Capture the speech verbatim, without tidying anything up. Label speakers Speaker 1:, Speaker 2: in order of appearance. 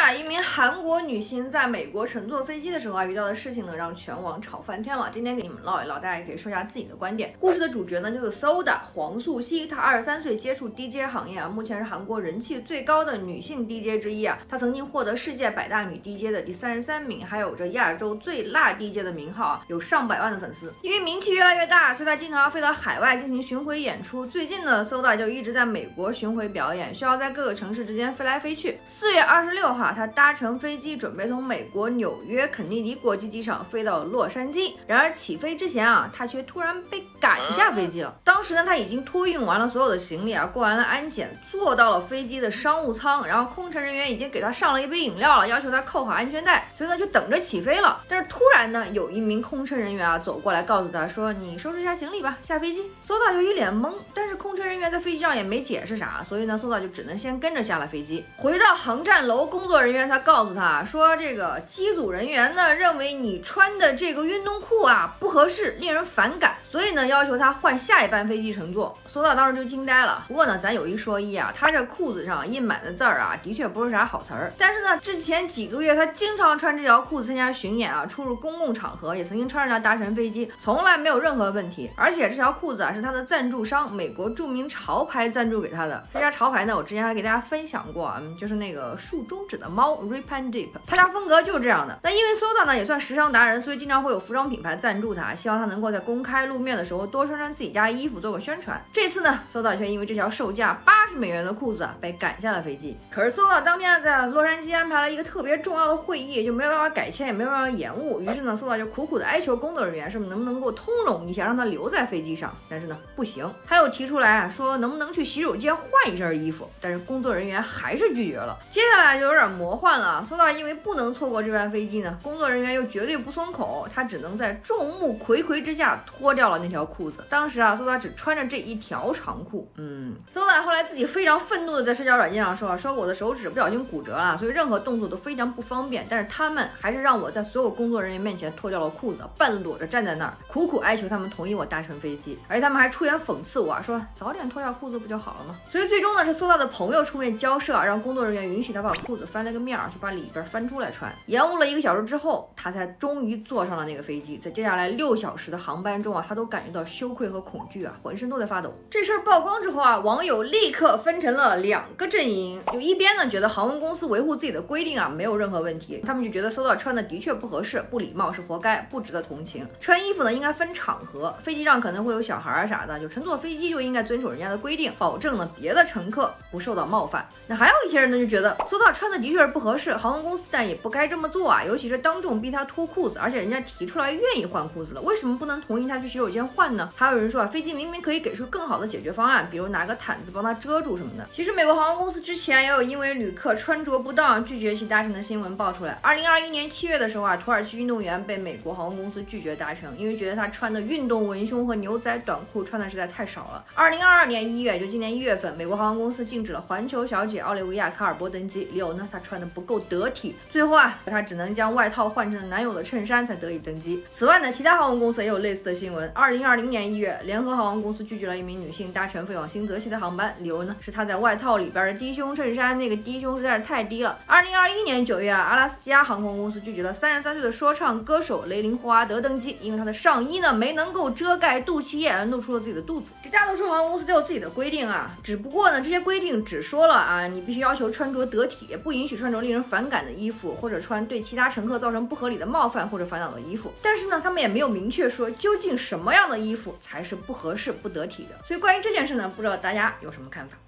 Speaker 1: 啊，一名韩国女星在美国乘坐飞机的时候啊，遇到的事情呢，让全网吵翻天了。今天给你们唠一唠，大家也可以说一下自己的观点。故事的主角呢，就是 Soda 黄素熙，她二十三岁接触 D J 行业啊，目前是韩国人气最高的女性 D J 之一啊。她曾经获得世界百大女 D J 的第三十三名，还有着亚洲最辣 D J 的名号啊，有上百万的粉丝。因为名气越来越大，所以她经常要飞到海外进行巡回演出。最近呢 ，Soda 就一直在美国巡回表演，需要在各个城市之间飞来飞去。四月二十六号，她搭乘飞机准备从美国纽约肯尼迪国际机场飞到洛杉矶。然而起飞之前啊，她却突然被赶下飞机了。当时呢，她已经托运完了所有的行李啊，过完了安检，坐到了飞机的商务舱。然后空乘人员已经给她上了一杯饮料了，要求她扣好安全带，所以呢就等着起飞了。但是突然呢，有一名空乘人员啊走过来告诉她说：“你收拾一下行李吧，下飞机。” Soda 就一脸懵，但是空乘人员在飞机上也没解释啥，所以呢 Soda 就只能先跟着下了飞机。回到航站楼，工作人员才告诉她说，这个机组人员呢认为你穿的这个运动裤啊不合适，令人反感，所以呢要求她换下一班飞机乘坐。Soda 当时就惊呆了。不过呢，咱有一说一啊，她这裤子上印满的字儿啊，的确不是啥好词儿。但是呢，之前几个月她经常穿这条裤子参加巡演啊，出入公共场合，也曾经穿着它搭乘飞机，从来没有任何问题。而且这条裤子啊是她的赞助商美国著名潮牌赞助给她的。这家潮牌呢，我之前还给大家分享过啊，就是那个竖中指的猫 Rip and Dip， 他家风格就是这样的。那因为 Soda 呢也算时尚达人，所以经常会有服装品牌赞助他，希望他能够在公开露面的时候多穿穿自己家衣服，做个宣传。这次呢 Soda 却因为这条售价八十美元的裤子被赶下了飞机。可是 Soda 当天在洛杉矶安排了一个特别重要的会议，就没有办法改签，也没有办法延误。于是呢 Soda 就苦苦的哀求工作人员，是不是能不能够通融一下，让他留在飞机上。但是呢不行，他又提出来啊，说能不能去洗手间换一身衣服，但是工作人员还是拒绝了。接下来就有点魔幻了。Soda 因为不能错过这班飞机呢，工作人员又绝对不松口，他只能在众目睽睽之下脱掉了那条裤子。当时啊 Soda 只穿着这一条长裤。嗯 Soda 后来自己非常愤怒的在社交软件上说，说我的手指不小心骨折了，所以任何动作都非常不方便，但是他们还是让我在所有工作人员面前脱掉了裤子，半裸着站在那儿，苦苦哀求他们同意我搭乘飞机，而且他们还出言讽刺我啊，说早点脱掉裤子不就好了吗？所以最终呢是 Soda 的朋友出面交涉，让工作人员允许他把裤子翻了个面儿，就把里边翻出来穿。延误了一个小时之后，他才终于坐上了那个飞机。在接下来六小时的航班中啊，他都感觉到羞愧和恐惧啊，浑身都在发抖。这事儿曝光之后啊，网友立刻分成了两个阵营，就一边呢觉得航空公司维护自己的规定啊没有任何问题，他们就觉得 Soda 穿的的确不合适，不礼貌，是活该，不值得同情。穿衣服呢应该分场合，飞机上可能会有小孩啊啥的，就乘坐飞机就应该遵守人家的规定，保证呢别的乘客不受到冒犯。那还有一些人呢就觉得 Soda 穿的的确是不合适，航空公司但也不该这么做啊，尤其是当众逼他脱裤子，而且人家提出来愿意换裤子了，为什么不能同意他去洗手间换呢？还有人说啊，飞机明明可以给出更好的解决方案，比如拿个毯子帮他遮住什么的。其实美国航空公司之前也有因为旅客穿着不当拒绝其搭乘的新闻爆出来。二零二一年七月的时候啊，土耳其运动员被美国航空公司拒绝搭乘，因为觉得他穿的运动文胸和牛仔短裤穿的实在太少了。二零二二年一月，就今年一月份，美国航空公司禁止了环球小姐奥利维亚卡尔波登机，理由呢，她穿的不够得体。最后啊，她只能将外套换成男友的衬衫才得以登机。此外呢，其他航空公司也有类似的新闻。二零二零年一月，联合航空公司拒绝了一名女性搭乘飞往新泽西的航班，理由呢是她在外套里边的低胸衬衫那个低胸实在是太低了。二零二一年九月啊，阿拉斯加航空公司拒绝了三十三岁的说唱歌手雷林霍华德登机，因为他的上衣呢没能够遮盖肚脐眼，露出了自己的肚子。这大多数航空公司都有自己的规定啊，只不过呢这些规定只说了啊，你必须要求穿着得体，不允许穿着令人反感的衣服，或者穿对其他乘客造成不合理的冒犯或者烦恼的衣服。但是呢，他们也没有明确说究竟什么样的衣服才是不合适、不得体的。所以关于这件事呢，不知道大家有什么看法？